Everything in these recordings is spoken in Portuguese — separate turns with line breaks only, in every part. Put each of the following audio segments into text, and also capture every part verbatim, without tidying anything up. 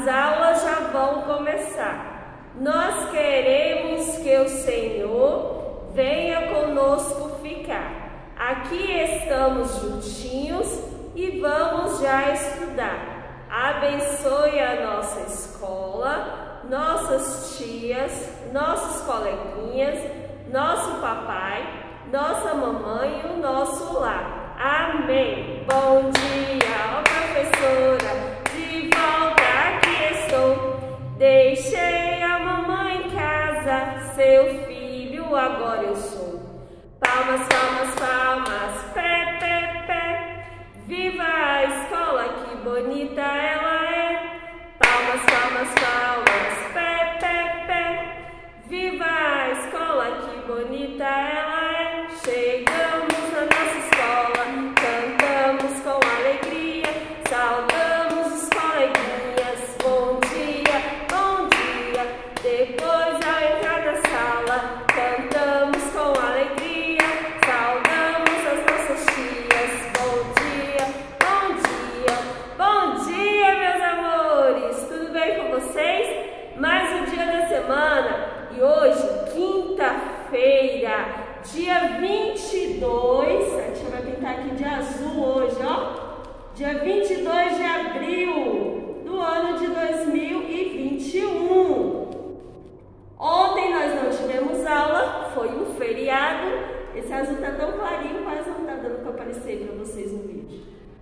as aulas já vão começar. Nós queremos que o Senhor venha conosco ficar. Aqui estamos juntinhos e vamos já estudar. Abençoe a nossa escola, nossas tias, nossos coleguinhas, nosso papai, nossa mamãe e o nosso lar. Amém. Bom dia, ó professora, de volta aqui estou. Deixei a mamãe em casa, seu filho agora eu sou. Palmas, palmas, palmas, pé, pé, pé. Viva a escola, que bonita ela é. Palmas, palmas, palmas, pé, pé, pé. Viva a escola, que bonita ela é. Chegamos na nossa escola, cantamos com alegria, saudamos os coleguinhas. Bom dia, bom dia. Depois ao entrar na sala, cantamos com alegria, saudamos as nossas tias. Bom dia, bom dia, bom dia, meus amores. Tudo bem com vocês? Mais um dia da semana. E hoje, quinta-feira, dia vinte e dois, a tia vai pintar aqui de azul hoje, ó. Dia vinte e dois de abril do ano de dois mil e vinte e um. Ontem nós não tivemos aula, foi um feriado. Esse azul tá tão clarinho, quase não tá dando para aparecer para vocês no vídeo.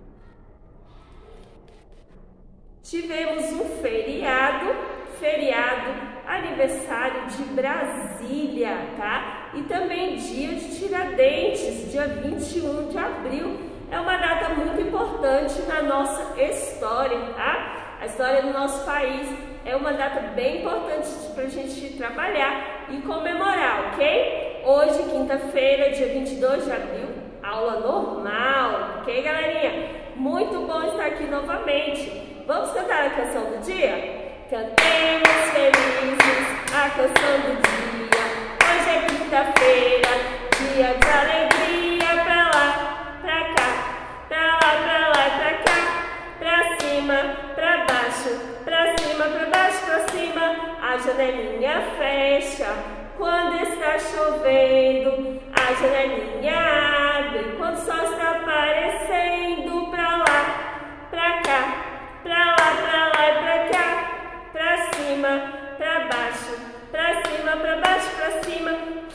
Tivemos um feriado, feriado aniversário de Brasília, tá? E também dia de Tiradentes, dia vinte e um de abril. É uma data muito importante na nossa história, tá? A história do nosso país é uma data bem importante para a gente trabalhar e comemorar, ok? Hoje, quinta-feira, dia vinte e dois de abril, aula normal, ok, galerinha? Muito bom estar aqui novamente. Vamos cantar a canção do dia? Cantemos felizes a canção do dia. Hoje é quinta-feira, dia de alegria. Pra lá, pra cá, pra lá, pra lá e pra cá. Pra cima, pra baixo, pra cima, pra baixo, pra cima. A janelinha fecha quando está chovendo. A janelinha abre quando o sol está aparecendo. Pra lá, pra cá, pra lá, pra lá e pra cá. Pra cima, pra baixo, pra cima, pra baixo, pra cima.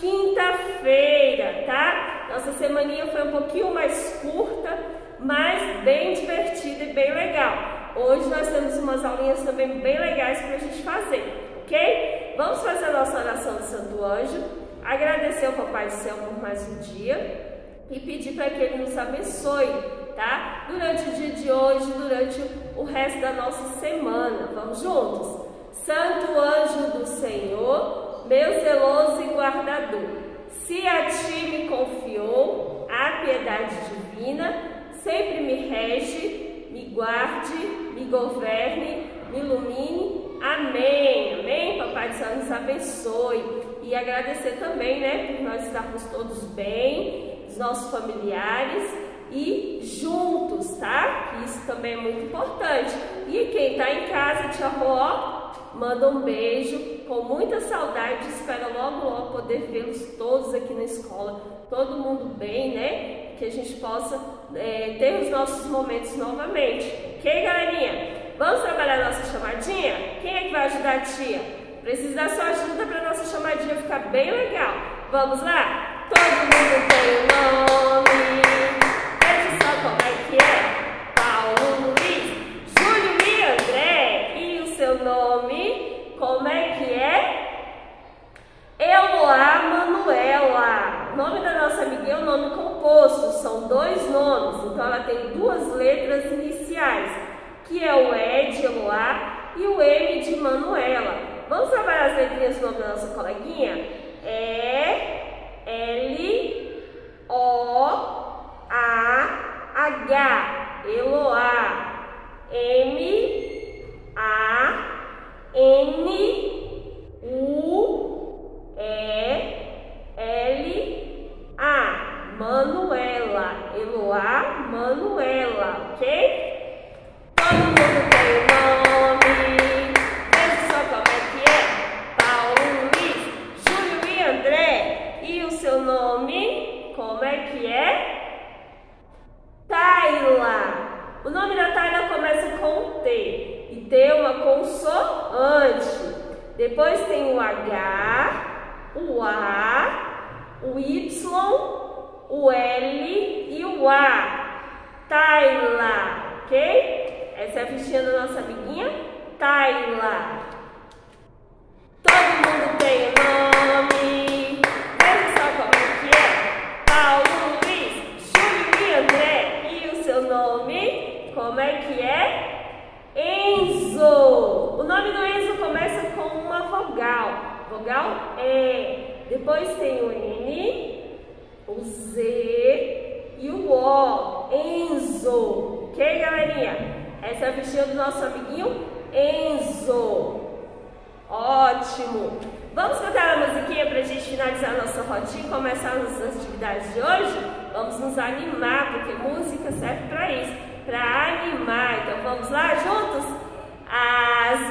Quinta-feira, tá? Nossa semaninha foi um pouquinho mais curta, mas bem divertida e bem legal. Hoje nós temos umas aulinhas também bem legais pra gente fazer, ok? Vamos fazer a nossa oração do Santo Anjo, agradecer ao Papai do Céu por mais um dia e pedir para que Ele nos abençoe, tá? Durante o dia de hoje, durante o resto da nossa semana. Vamos juntos? Santo anjo do Senhor, meu zeloso e guardador, se a ti me confiou a piedade divina, sempre me rege, me guarde, me governe, me ilumine. Amém. Amém. Papai do Céu nos abençoe. E agradecer também, né, por nós estarmos todos bem, os nossos familiares e juntos, tá? Isso também é muito importante. E quem tá em casa, tia Rô, manda um beijo, com muita saudade, espera logo, logo poder vê-los todos aqui na escola, todo mundo bem, né? Que a gente possa é, ter os nossos momentos novamente. Ok, galerinha? Vamos trabalhar a nossa chamadinha? Quem é que vai ajudar a tia? Preciso da sua ajuda para a nossa chamadinha ficar bem legal. Vamos lá? Todo mundo tem um nome. Veja só como é que é. Paulo, Luiz, Júlio e André. E o seu nome? Como é que é? Eloá Manuela. O nome da nossa amiguinha é um nome composto. São dois nomes. Então ela tem duas letras iniciais, que é o E de Eloá e o M de Manuela. Vamos trabalhar as letrinhas do nome da nossa coleguinha? E, L, O, A, H, Eloá. M, A, N, U, E, L, A. Manuela. Eloá Manuela, ok? Todo mundo tem o nome. Depois tem o H, o A, o Y, o L e o A. Tayla, ok? Essa é a fichinha da nossa amiguinha Tayla. Todo mundo tem o nome. Veja só como é que é. Paulo, Luiz, Júlio e André. E o seu nome? Como é que é? Enzo. O nome do Enzo começa com uma vogal. Vogal E. Depois tem o N, o Z e o O. Enzo. Ok, galerinha? Essa é a fichinha do nosso amiguinho Enzo. Ótimo! Vamos cantar a musiquinha para a gente finalizar a nossa rodinha e começar as nossas atividades de hoje? Vamos nos animar, porque música serve para isso, para animar. Então vamos lá juntos? As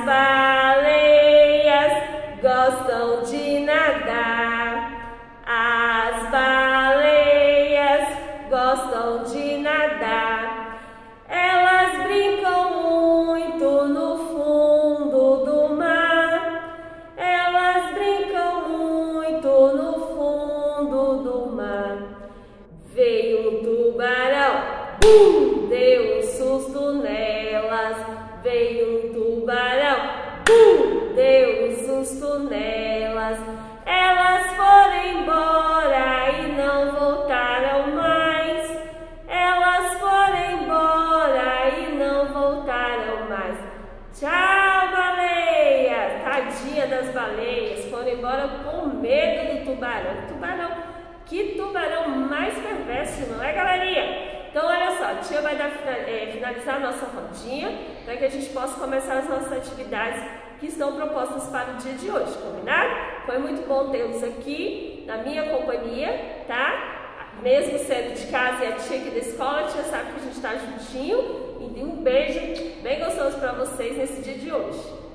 baleias gostam de nadar. As baleias gostam de nadar. Elas brincam muito no fundo do mar. Elas brincam muito no fundo do mar. Veio um tubarão, bum, deu um susto nelas. Veio um tubarão, bum, deu um susto nelas. Elas foram embora e não voltaram mais. Elas foram embora e não voltaram mais. Tchau, baleia! Tadinha das baleias, foram embora com medo do tubarão. Tubarão, que tubarão mais perverso, não é, galerinha? Então, olha só, a tia vai dar, é, finalizar a nossa rodinha para que a gente possa começar as nossas atividades que estão propostas para o dia de hoje, combinado? Foi muito bom tê-los aqui na minha companhia, tá? Mesmo sendo de casa e a tia aqui da escola, a tia sabe que a gente está juntinho. E um beijo bem gostoso para vocês nesse dia de hoje.